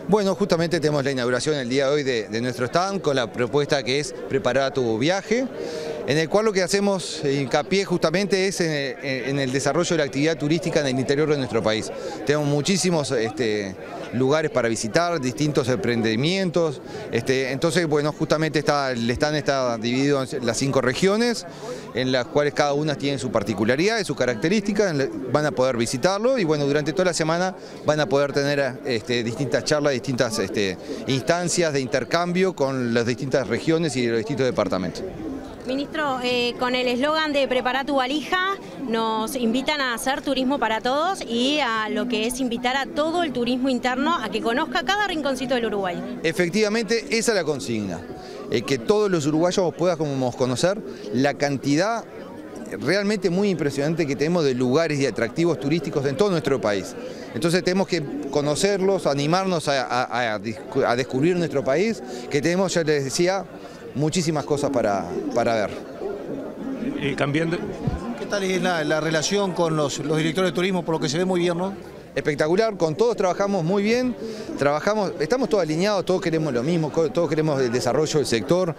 Bueno, justamente tenemos la inauguración el día de hoy de nuestro stand con la propuesta que es Prepara tu viaje, en el cual lo que hacemos hincapié justamente es en el desarrollo de la actividad turística en el interior de nuestro país. Tenemos muchísimos lugares para visitar, distintos emprendimientos, entonces bueno, justamente el stand está dividido en las 5 regiones, en las cuales cada una tiene su particularidad, su característica, van a poder visitarlo y bueno, durante toda la semana van a poder tener distintas charlas, distintas instancias de intercambio con las distintas regiones y los distintos departamentos. Ministro, con el eslogan de Prepara tu valija, nos invitan a hacer turismo para todos y a lo que es invitar a todo el turismo interno a que conozca cada rinconcito del Uruguay. Efectivamente, esa es la consigna, que todos los uruguayos podamos conocer la cantidad realmente muy impresionante que tenemos de lugares y atractivos turísticos en todo nuestro país. Entonces tenemos que conocerlos, animarnos a descubrir nuestro país, que tenemos, ya les decía, muchísimas cosas para ver. Cambiando. ¿Qué tal es la relación con los directores de turismo? Por lo que se ve muy bien, ¿no? Espectacular, con todos trabajamos muy bien, estamos todos alineados, todos queremos lo mismo, todos queremos el desarrollo del sector,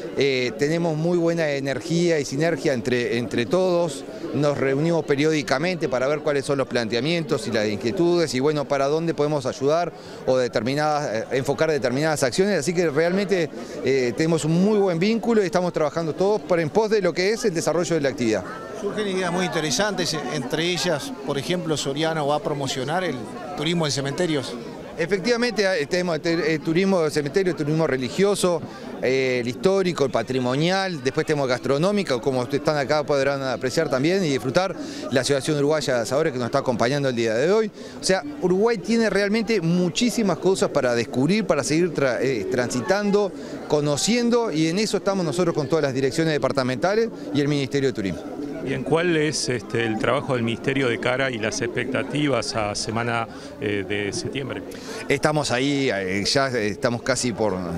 tenemos muy buena energía y sinergia entre todos, nos reunimos periódicamente para ver cuáles son los planteamientos y las inquietudes y bueno, para dónde podemos ayudar o enfocar determinadas acciones, así que realmente tenemos un muy buen vínculo y estamos trabajando todos en pos de lo que es el desarrollo de la actividad. Surgen ideas muy interesantes, entre ellas, por ejemplo, Soriana va a promocionar el turismo en cementerios. Efectivamente, tenemos el turismo de cementerio, el turismo religioso, el histórico, el patrimonial, después tenemos gastronómico, como ustedes están acá podrán apreciar también y disfrutar la Asociación Uruguaya de Asadores que nos está acompañando el día de hoy. O sea, Uruguay tiene realmente muchísimas cosas para descubrir, para seguir transitando, conociendo y en eso estamos nosotros con todas las direcciones departamentales y el Ministerio de Turismo. Bien, ¿cuál es el trabajo del Ministerio de cara y las expectativas a semana de septiembre? Estamos ahí, ya estamos casi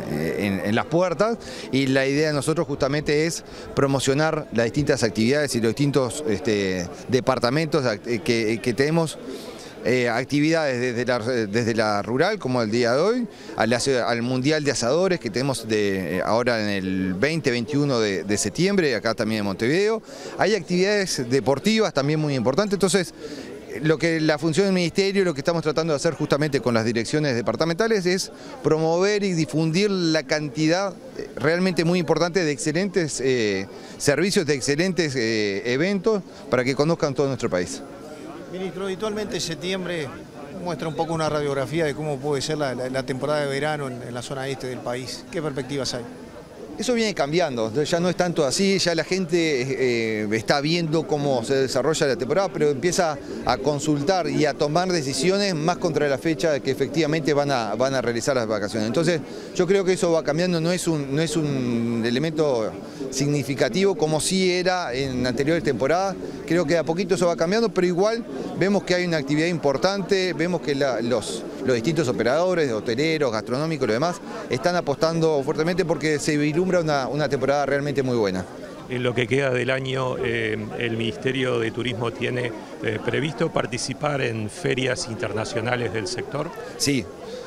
en las puertas y la idea de nosotros justamente es promocionar las distintas actividades y los distintos departamentos que tenemos. Actividades desde la rural, como el día de hoy, al Mundial de Asadores que tenemos ahora en el 20-21 de septiembre, acá también en Montevideo. Hay actividades deportivas también muy importantes, entonces la función del Ministerio, lo que estamos tratando de hacer justamente con las direcciones departamentales es promover y difundir la cantidad realmente muy importante de excelentes servicios, de excelentes eventos para que conozcan todo nuestro país. Ministro, habitualmente septiembre muestra un poco una radiografía de cómo puede ser la temporada de verano en la zona este del país. ¿Qué perspectivas hay? Eso viene cambiando, ya no es tanto así, ya la gente está viendo cómo se desarrolla la temporada, pero empieza a consultar y a tomar decisiones más contra la fecha que efectivamente van a realizar las vacaciones. Entonces yo creo que eso va cambiando, no es un elemento significativo como sí era en anteriores temporadas, creo que a poquito eso va cambiando, pero igual vemos que hay una actividad importante, vemos que los distintos operadores, hoteleros, gastronómicos y lo demás, están apostando fuertemente porque se vislumbra una temporada realmente muy buena. En lo que queda del año, el Ministerio de Turismo tiene previsto participar en ferias internacionales del sector. Sí.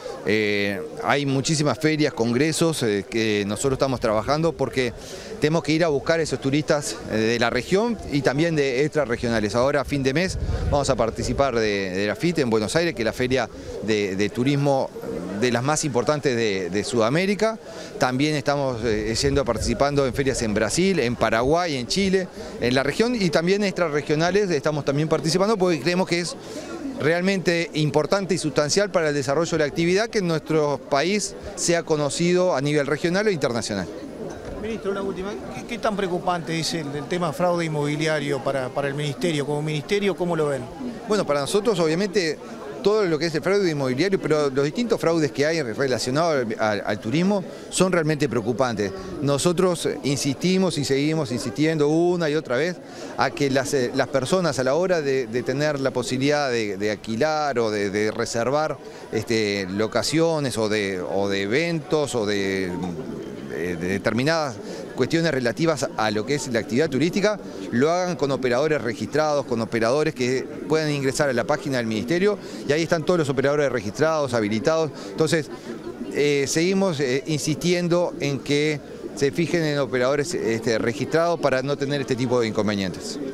Hay muchísimas ferias, congresos que nosotros estamos trabajando porque tenemos que ir a buscar a esos turistas de la región y también de extrarregionales. Ahora a fin de mes vamos a participar de la FIT en Buenos Aires, que es la feria de turismo de las más importantes de Sudamérica. También estamos participando en ferias en Brasil, en Paraguay, en Chile, en la región y también extrarregionales estamos también participando porque creemos que es realmente importante y sustancial para el desarrollo de la actividad que en nuestro país sea conocido a nivel regional o internacional. Ministro, una última. ¿Qué tan preocupante es el tema fraude inmobiliario para el Ministerio? Como Ministerio, ¿cómo lo ven? Bueno, para nosotros obviamente todo lo que es el fraude inmobiliario, pero los distintos fraudes que hay relacionados al turismo son realmente preocupantes. Nosotros insistimos y seguimos insistiendo una y otra vez a que las personas a la hora de tener la posibilidad de alquilar o de reservar locaciones o de eventos o de determinadas cuestiones relativas a lo que es la actividad turística, lo hagan con operadores registrados, con operadores que puedan ingresar a la página del Ministerio, y ahí están todos los operadores registrados, habilitados. Entonces, seguimos insistiendo en que se fijen en operadores registrados para no tener este tipo de inconvenientes.